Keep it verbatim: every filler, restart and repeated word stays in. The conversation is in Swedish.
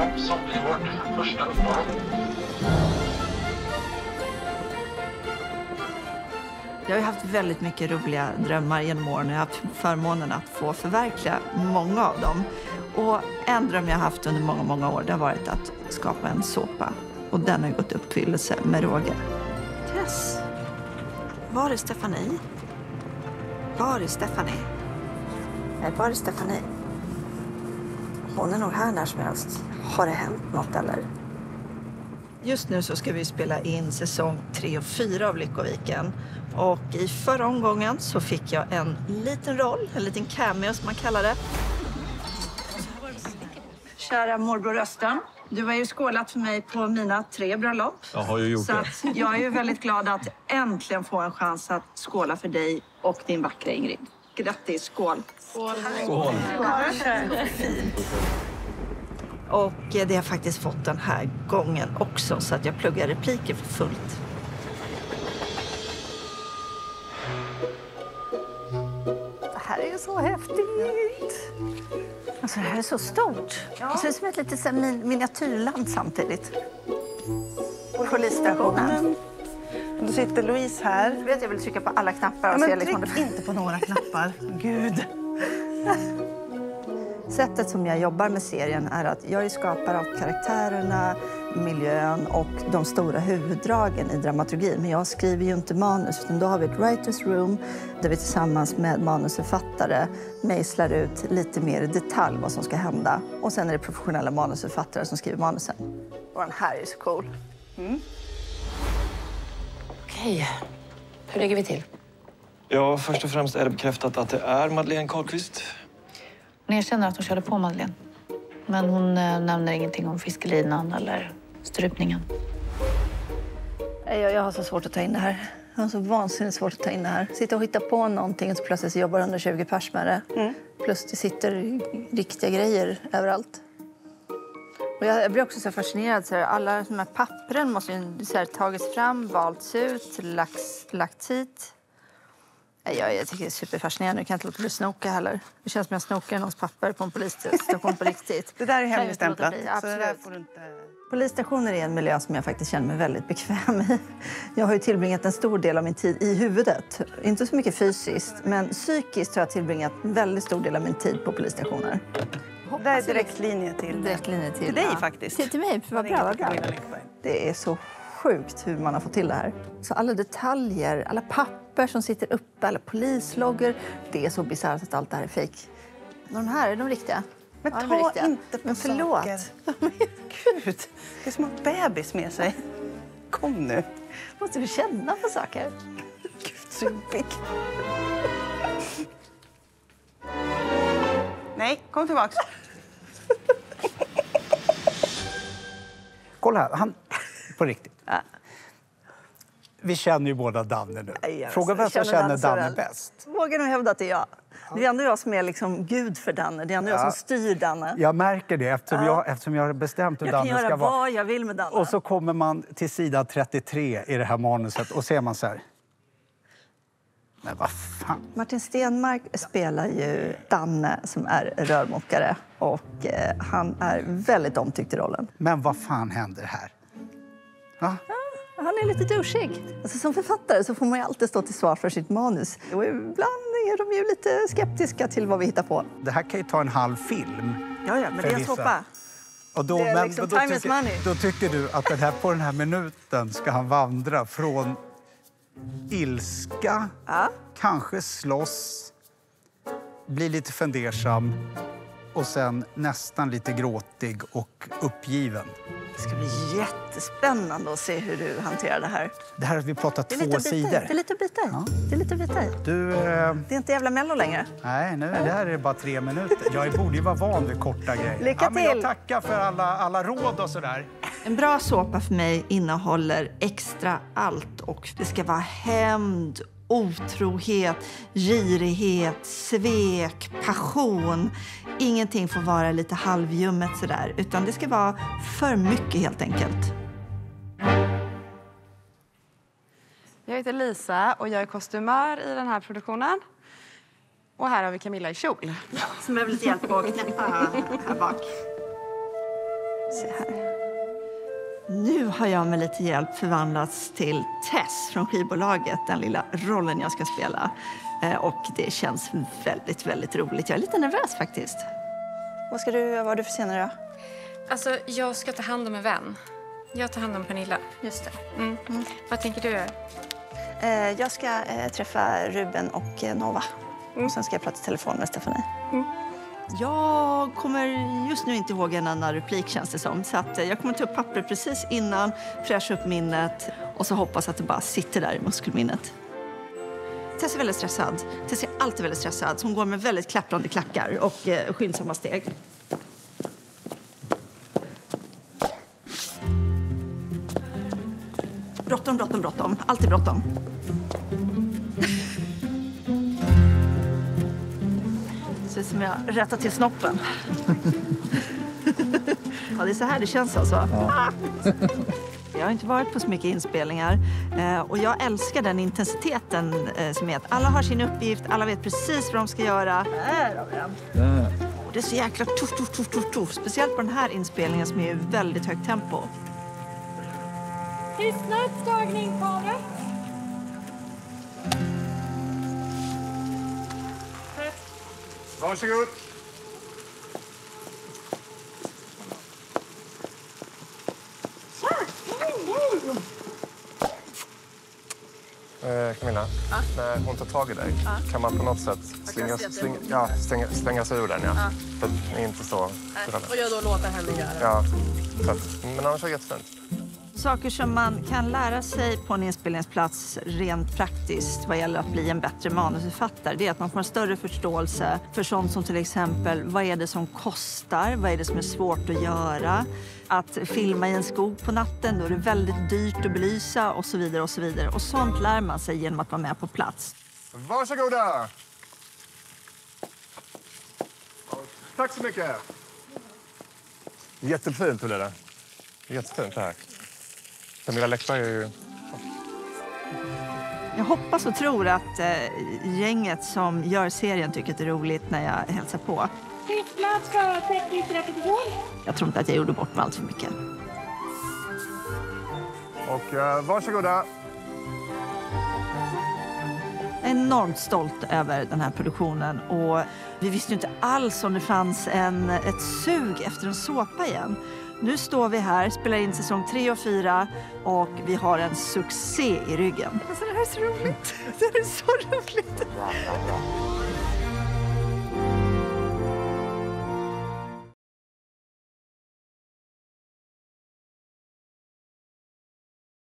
dröm som blir vårt första uppdrag. Jag har ju haft väldigt mycket roliga drömmar genom åren. Jag har haft förmånen att få förverkliga många av dem. Och en dröm jag har haft under många, många år det har varit att skapa en såpa. Och den har gått i uppfyllelse med råge. Tess, var är Stephanie? Var är Stephanie? Nej, var är Stephanie? Hon är nog här när som helst. Har det hänt något eller? Just nu så ska vi spela in säsong tre och fyra av Lyckoviken. Och i förra omgången så fick jag en liten roll, en liten cameo som man kallar det. Kära morbror Östen, du har ju skålat för mig på mina tre bröllop. Jag har ju gjort så det. Att jag är ju väldigt glad att äntligen få en chans att skåla för dig och din vackra Ingrid. Grattis, skål! Skål! Skål. Och det har jag faktiskt fått den här gången också så att jag pluggar repliker för fullt. Det här är ju så häftigt. Alltså det här är så stort. Ja. Det ser ut som ett litet så här, min miniatyrland samtidigt. Polisstationen. Då sitter Louise här. Du vet jag vill trycka på alla knappar. Och ja, men se tryck liksom... inte på några knappar. Gud. Sättet som jag jobbar med serien är att jag är skapare av karaktärerna, miljön och de stora huvuddragen i dramaturgin. Men jag skriver ju inte manus, utan då har vi ett writers room där vi tillsammans med manusförfattare mejslar ut lite mer i detalj vad som ska hända. Och sen är det professionella manusförfattare som skriver manusen. Och den här är så cool. Mm. Okej, hur lägger vi till? Ja, först och främst är det bekräftat att det är Madeleine Karlqvist. Hon erkänner att hon körde på Madeleine. Men hon äh, nämner ingenting om fiskelinan eller strypningen. Jag, jag har så svårt att ta in det här. Jag har så vansinnigt svårt att ta in det här. Sitta och hitta på någonting och så plötsligt jobbar hundratjugo pers med det. Mm. Plus det sitter riktiga grejer överallt. Och jag, jag blir också så fascinerad. Så här, alla de här pappren måste ju så här, tagits fram, valts ut, lagts, lagts hit. Jag, jag tycker det är superfascinerande. Jag kan inte låta bli snoka heller. Det känns som jag snokar någons papper på en polisstation på riktigt. Det där är hemligstämplat. Så det där får du inte... Polisstationer är en miljö som jag faktiskt känner mig väldigt bekväm i. Jag har ju tillbringat en stor del av min tid i huvudet. Inte så mycket fysiskt, men psykiskt har jag tillbringat en väldigt stor del av min tid på polisstationer. Det där är direktlinje till, direktlinje till, till dig ja. faktiskt. Till, till mig, vad bra, vad bra. Det är så sjukt hur man har fått till det här. Så alla detaljer, alla papper som sitter uppe, alla polisloggor. Det är så bisarrt att allt det här är fejk. De här är de riktiga. Men ja, ta riktiga. inte på Men förlåt. saker. Gud, det är som att bebis med sig. Kom nu. Måste du känna på saker? Gud, subig. Nej, kom tillbaks. Kolla här, han... På riktigt. Ja. Vi känner ju båda Danne nu. Nej, Fråga vem som känner Danne, Danne bäst. Vågar nog hävda att det är jag. Ja. Det är ändå jag som är liksom gud för Danne. Det är ändå ja. jag som styr Danne. Jag märker det eftersom, ja. jag, eftersom jag har bestämt hur jag Danne ska vara. Jag kan göra vad jag vill med Danne. Och så kommer man till sida trettiotre i det här manuset och ser man så här. Men vad fan. Martin Stenmark spelar ju Danne som är rörmokare. Och eh, han är väldigt omtyckt i rollen. Men vad fan händer här? Va? Ja, han är lite douchig. Alltså, som författare så får man ju alltid stå till svar för sitt manus. Och ibland är de ju lite skeptiska till vad vi hittar på. Det här kan ju ta en halv film. Ja, ja, men det är en såpa. Och då, det är men, liksom då, time tycker, is money. Då tycker du att den här, på den här minuten ska han vandra från ilska, ja. kanske slåss, bli lite fundersam och sen nästan lite gråtig och uppgiven. Det ska bli jättespännande att se hur du hanterar det här. Det här har vi pratat det två sidor. Det är lite bitar. Ja. Det är lite bitar. Du, eh... Det är inte jävla mello längre. Nej, nu det här är bara tre minuter. Jag borde ju vara van vid korta grejer. Lycka till! Ja, men jag tackar för alla, alla råd och sådär. En bra såpa för mig innehåller extra allt. Och det ska vara hämnd, otrohet, girighet, svek, passion. Ingenting får vara lite halvljummet sådär, utan det ska vara för mycket helt enkelt. Jag heter Lisa och jag är kostymör i den här produktionen. Och här har vi Camilla i kjol. Som jag vill lite hjälp på att knäppa här bak. Se här. Nu har jag med lite hjälp förvandlats till Tess från skivbolaget, den lilla rollen jag ska spela. Eh, och det känns väldigt, väldigt roligt. Jag är lite nervös faktiskt. Vad ska du, vad har du för scener då? Alltså, jag ska ta hand om en vän. Jag tar hand om Pernilla. Just det. Mm. Mm. Vad tänker du göra? Eh, jag ska eh, träffa Ruben och eh, Nova. Mm. Och sen ska jag prata i telefon med Stephanie. Mm. Jag kommer just nu inte ihåg en enda replik känns det som. Så att jag kommer ta upp papper precis innan, fräscha upp minnet och så hoppas att det bara sitter där i muskelminnet. Tess är väldigt stressad. Tess är alltid väldigt stressad. Så hon går med väldigt klapprande klackar och eh, skyndsamma steg. Bråttom, bråttom, bråttom. Alltid bråttom. Det ser ut som jag rättar till snoppen. Ja, det är så här det känns alltså. Ja. Jag har inte varit på så mycket inspelningar eh, och jag älskar den intensiteten eh, som är att alla har sin uppgift, alla vet precis vad de ska göra. Där har vi den. Och det är så jäkla tuff, tuff, tuff, tuff, tuff. Speciellt på den här inspelningen som är väldigt högt tempo. Tystnad, tagning, kamera. Varsågod. Eh, Camilla, ja. När hon tar tag i dig, ja. Kan man på något sätt slinga, sling, ja, stänga, stänga sig ur den? Ja. Ja. För att ni är inte så... Nej. Och jag då låter henne göra det. Ja, så att, men annars är det jättefint. Saker som man kan lära sig på en inspelningsplats rent praktiskt vad gäller att bli en bättre manusförfattare, det är att man får en större förståelse för sånt som till exempel vad är det som kostar, vad är det som är svårt att göra. Att filma i en skog på natten, då är det väldigt dyrt att belysa och så vidare och så vidare. Och sånt lär man sig genom att vara med på plats. Varsågoda! Tack så mycket! Jättefint, hur är det? Jättefint det här. Camilla Läckberg är ju... Jag hoppas och tror att eh, gänget som gör serien tycker att det är roligt när jag hälsar på. Tystnad för teknisk repetition. Jag tror inte att jag gjorde bort mig allt för mycket. Och uh, varsågoda! Jag är enormt stolt över den här produktionen och vi visste ju inte alls om det fanns en, ett sug efter en såpa igen. Nu står vi här, spelar in säsong tre och fyra och vi har en succé i ryggen. Alltså det här är så roligt. Det här är så roligt.